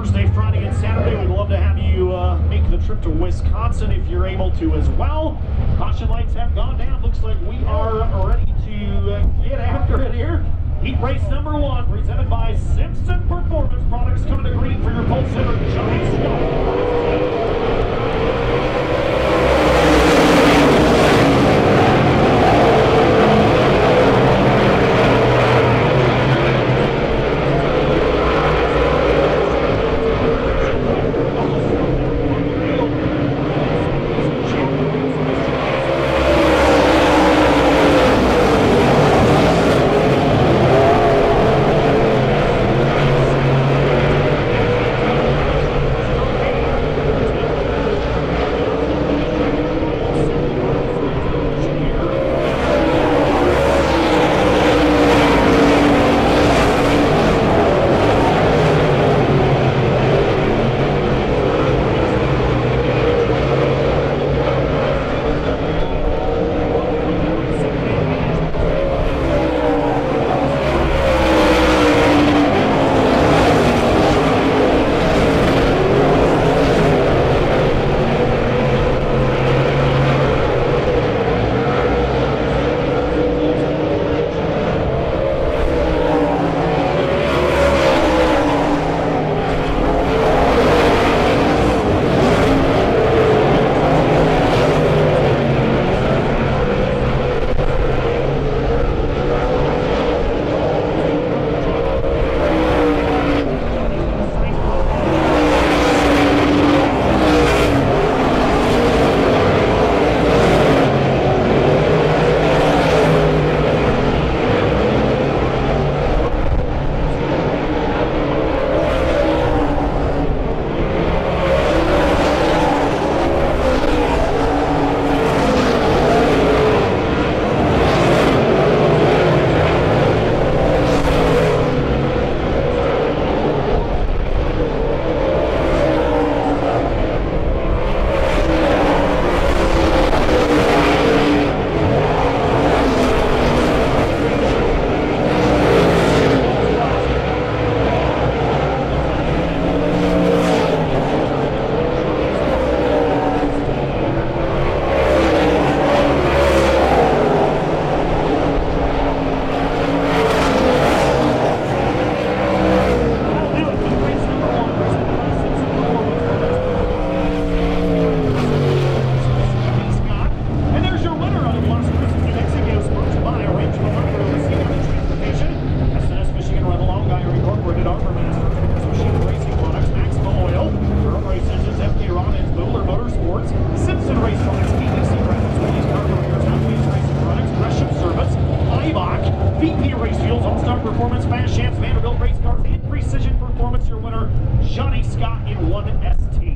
Thursday, Friday, and Saturday. We'd love to have you make the trip to Wisconsin if you're able to as well. Caution lights have gone down. Looks like we are ready to get after it here. Heat race number 1, presented by Simpson Performance Products, coming to green for your pole sitter, Johnny Scott. VP Race Fuels, All-Star Performance, Fast Champs, Vanderbilt Race Cars, and Precision Performance, your winner, Johnny Scott in 1ST.